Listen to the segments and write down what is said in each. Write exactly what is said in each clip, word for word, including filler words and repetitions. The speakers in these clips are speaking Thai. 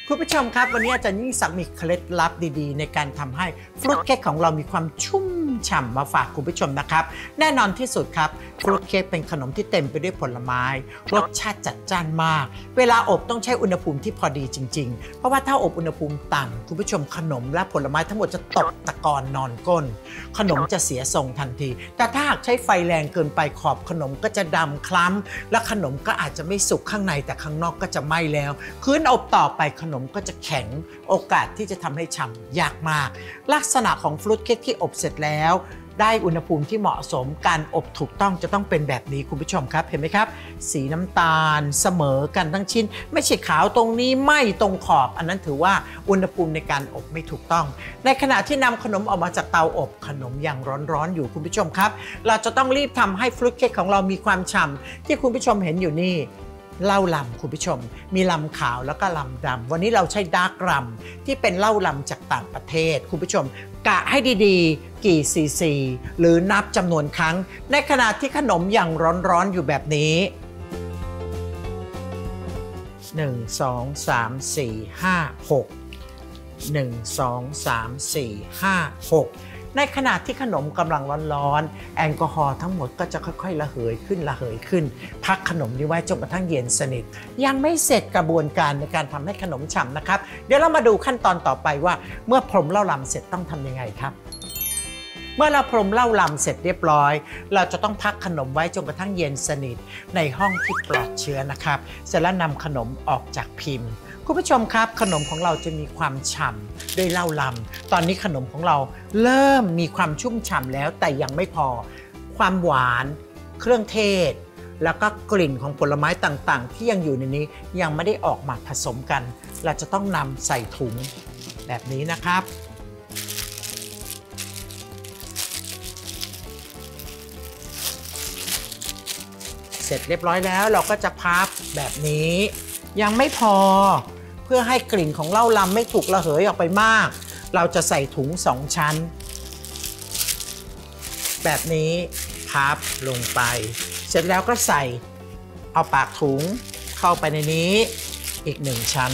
คุณผู้ชมครับวันนี้อาจารย์ยิ่งศักดิ์มีเคล็ดลับดีๆในการทำให้ฟรุตเค้กของเรามีความชุ่มฉ่ำมาฝากคุณผู้ชมนะครับแน่นอนที่สุดครับฟรุตเค้กเป็นขนมที่เต็มไปด้วยผลไม้รสชาติจัดจ้านมากเวลาอบต้องใช้อุณหภูมิที่พอดีจริงๆเพราะว่าถ้าอบอุณหภูมิต่ำคุณผู้ชมขนมและผลไม้ทั้งหมดจะตกตะกอนนอนก้นขนมจะเสียทรงทันทีแต่ถ้าหากใช้ไฟแรงเกินไปขอบขนมก็จะดำคล้ำและขนมก็อาจจะไม่สุกข้างในแต่ข้างนอกก็จะไหม้แล้วคืนอบต่อไปขนมก็จะแข็งโอกาสที่จะทำให้ฉ่ำยากมากลักษณะของฟรุตเค้กที่อบเสร็จแล้วได้อุณหภูมิที่เหมาะสมการอบถูกต้องจะต้องเป็นแบบนี้คุณผู้ชมครับเห็นไหมครับสีน้ำตาลเสมอกันทั้งชิ้นไม่ใช่ขาวตรงนี้ไหม้ตรงขอบอันนั้นถือว่าอุณหภูมิในการอบไม่ถูกต้องในขณะที่นำขนมออกมาจากเตาอบขนมยังร้อนๆอยู่คุณผู้ชมครับเราจะต้องรีบทำให้ฟรุตเค้กของเรามีความฉ่ำที่คุณผู้ชมเห็นอยู่นี่เหล้าลำคุณผู้ชมมีลำขาวแล้วก็ลำดำวันนี้เราใช้ดาร์กลำที่เป็นเหล้าลำจากต่างประเทศคุณผู้ชมกะให้ดีๆกี่ซีซีหรือนับจำนวนครั้งในขณะที่ขนมยังร้อนๆอยู่แบบนี้หนึ่ง สอง สาม สี่ ห้า หก หนึ่ง สอง สาม สี่ ห้า หกในขณะที่ขนมกำลังร้อนๆแอลกอฮอล์ทั้งหมดก็จะค่อยๆระเหยขึ้นระเหยขึ้นพักขนมนี้ไว้จนกระทั่งเย็นสนิทยังไม่เสร็จกระบวนการในการทำให้ขนมฉ่ำนะครับเดี๋ยวเรามาดูขั้นตอนต่อไปว่าเมื่อพรมเหล้าลำเสร็จต้องทำยังไงครับเมื่อเราพรมเหล้าลำเสร็จเรียบร้อยเราจะต้องพักขนมไว้จนกระทั่งเย็นสนิทในห้องที่ปลอดเชื้อนะครับเสร็จแล้วนำขนมออกจากพิมพ์คุณผู้ชมครับขนมของเราจะมีความฉ่ำด้วยเหล้าลำตอนนี้ขนมของเราเริ่มมีความชุ่มฉ่ำแล้วแต่ยังไม่พอความหวานเครื่องเทศแล้วก็กลิ่นของผลไม้ต่างๆที่ยังอยู่ในนี้ยังไม่ได้ออกมาผสมกันเราจะต้องนำใส่ถุงแบบนี้นะครับเสร็จเรียบร้อยแล้วเราก็จะพับแบบนี้ยังไม่พอเพื่อให้กลิ่นของเหล้าลำไม่ถูกระเหยออกไปมากเราจะใส่ถุงสองชั้นแบบนี้พับลงไปเสร็จแล้วก็ใส่เอาปากถุงเข้าไปในนี้อีกหนึ่งชั้น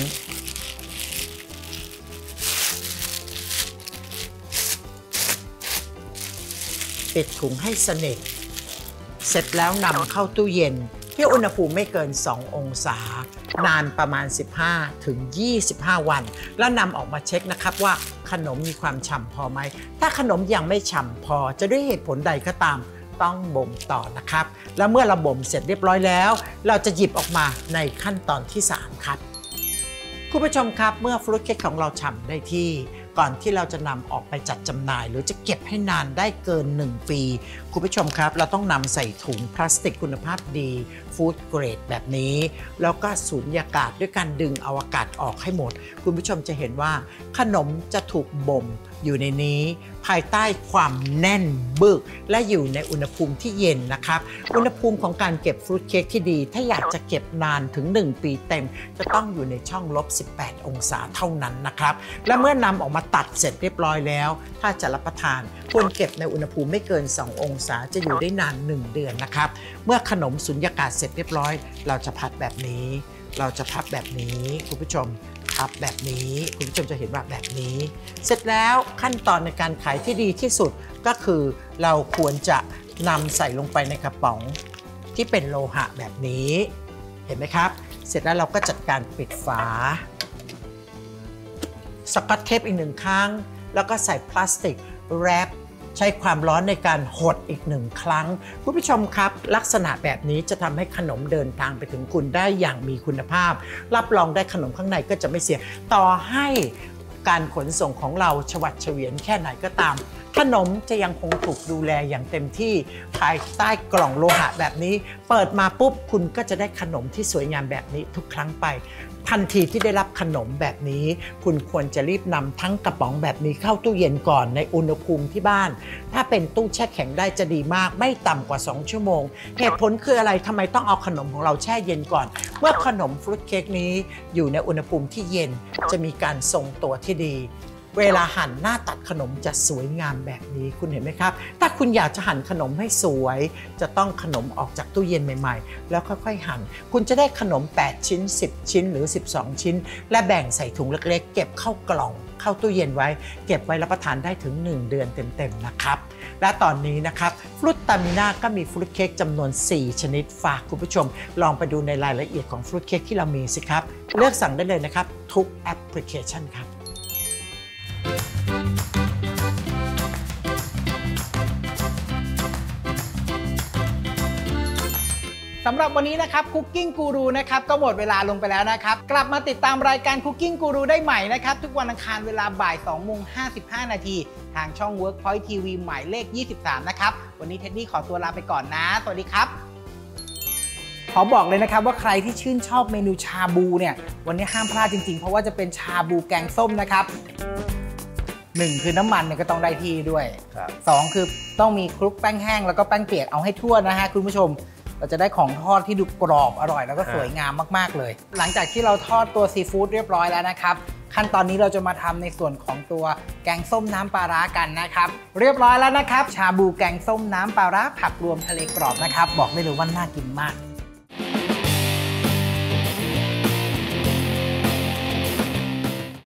ปิดถุงให้สนิทเสร็จแล้วนำเข้าตู้เย็นที่อุณหภูมิไม่เกินสององศานานประมาณสิบห้าถึงยี่สิบห้าวันแล้วนำออกมาเช็คนะครับว่าขนมมีความฉ่ำพอไหมถ้าขนมยังไม่ฉ่ำพอจะด้วยเหตุผลใดก็ตามต้องบ่มต่อนะครับแล้วเมื่อเราบ่มเสร็จเรียบร้อยแล้วเราจะหยิบออกมาในขั้นตอนที่สามครับคุณผู้ชมครับเมื่อฟรุตเค้กของเราฉ่ำได้ที่ก่อนที่เราจะนำออกไปจัดจำหน่ายหรือจะเก็บให้นานได้เกินหนึ่งปีคุณผู้ชมครับเราต้องนำใส่ถุงพลาสติกคุณภาพดีฟู้ดเกรดแบบนี้แล้วก็สูญญากาศด้วยการดึงเอาอากาศออกให้หมดคุณผู้ชมจะเห็นว่าขนมจะถูกบ่มอยู่ในนี้ภายใต้ความแน่นบึกและอยู่ในอุณหภูมิที่เย็นนะครับอุณหภูมิของการเก็บฟรุตเค้กที่ดีถ้าอยากจะเก็บนานถึงหนึ่งปีเต็มจะต้องอยู่ในช่องลบสิบแปดองศาเท่านั้นนะครับและเมื่อนำออกมาตัดเสร็จเรียบร้อยแล้วถ้าจะรับประทานควรเก็บในอุณหภูมิไม่เกินสององศาจะอยู่ได้นานหนึ่งเดือนนะครับเมื่อขนมสุญญากาศเสร็จเรียบร้อยเราจะพับแบบนี้เราจะพับแบบนี้คุณผู้ชมพับแบบนี้คุณผู้ชมจะเห็นว่าแบบนี้เสร็จแล้วขั้นตอนในการขายที่ดีที่สุดก็คือเราควรจะนำใส่ลงไปในกระป๋องที่เป็นโลหะแบบนี้เห็นไหมครับเสร็จแล้วเราก็จัดการปิดฝาสกอตเทปอีกหนึ่งครั้งแล้วก็ใส่พลาสติกแรปใช้ความร้อนในการหดอีกหนึ่งครั้งคุณผู้ชมครับลักษณะแบบนี้จะทำให้ขนมเดินทางไปถึงคุณได้อย่างมีคุณภาพรับรองได้ขนมข้างในก็จะไม่เสียต่อให้การขนส่งของเราฉวัดเฉวียนแค่ไหนก็ตามขนมจะยังคงถูกดูแลอย่างเต็มที่ภายใต้กล่องโลหะแบบนี้เปิดมาปุ๊บคุณก็จะได้ขนมที่สวยงามแบบนี้ทุกครั้งไปทันทีที่ได้รับขนมแบบนี้คุณควรจะรีบนำทั้งกระป๋องแบบนี้เข้าตู้เย็นก่อนในอุณหภูมิที่บ้านถ้าเป็นตู้แช่แข็งได้จะดีมากไม่ต่ำกว่าสองชั่วโมงเหตุผลคืออะไรทำไมต้องเอาขนมของเราแช่เย็นก่อนเมื่อขนมฟรุตเค้กนี้อยู่ในอุณหภูมิที่เย็นจะมีการทรงตัวที่ดีเวลาหั่นหน้าตัดขนมจะสวยงามแบบนี้คุณเห็นไหมครับถ้าคุณอยากจะหั่นขนมให้สวยจะต้องขนมออกจากตู้เย็นใหม่ๆแล้วค่อยๆหั่นคุณจะได้ขนมแปดชิ้นสิบชิ้นหรือสิบสองชิ้นและแบ่งใส่ถุงเล็กๆเก็บเข้ากล่องเข้าตู้เย็นไว้เก็บไว้รับประทานได้ถึงหนึ่งเดือนเต็มๆนะครับและตอนนี้นะครับฟรุตตามิน่าก็มีฟรุตเค้กจำนวนสี่ชนิดฝากคุณผู้ชมลองไปดูในรายละเอียดของฟรุตเค้กที่เรามีสิครับเลือกสั่งได้เลยนะครับทุกแอปพลิเคชันครับสำหรับวันนี้นะครับ Cooking Guru นะครับก็หมดเวลาลงไปแล้วนะครับกลับมาติดตามรายการ Cooking Guru ได้ใหม่นะครับทุกวันอังคารเวลาบ่ายสองโมงห้าสิบห้านาทีทางช่อง Workpoint ที วี หมายเลขยี่สิบสามนะครับวันนี้เท็ดดี้ขอตัวลาไปก่อนนะสวัสดีครับขอบอกเลยนะครับว่าใครที่ชื่นชอบเมนูชาบูเนี่ยวันนี้ห้ามพลาดจริงๆเพราะว่าจะเป็นชาบูแกงส้มนะครับหนึ่งคือน้ำมันเนี่ยก็ต้องได้ที่ด้วยสองคือต้องมีคลุกแป้งแห้งแล้วก็แป้งเปียกเอาให้ทั่วนะฮะคุณผู้ชมเราจะได้ของทอดที่ดูกรอบอร่อยแล้วก็สวยงามมากๆเลยหลังจากที่เราทอดตัวซีฟู้ดเรียบร้อยแล้วนะครับขั้นตอนนี้เราจะมาทำในส่วนของตัวแกงส้มน้ำปลาร้ากันนะครับเรียบร้อยแล้วนะครับชาบูแกงส้มน้ำปลาร้าผักรวมทะเลกรอบนะครับบอกได้เลยว่าน่ากินมาก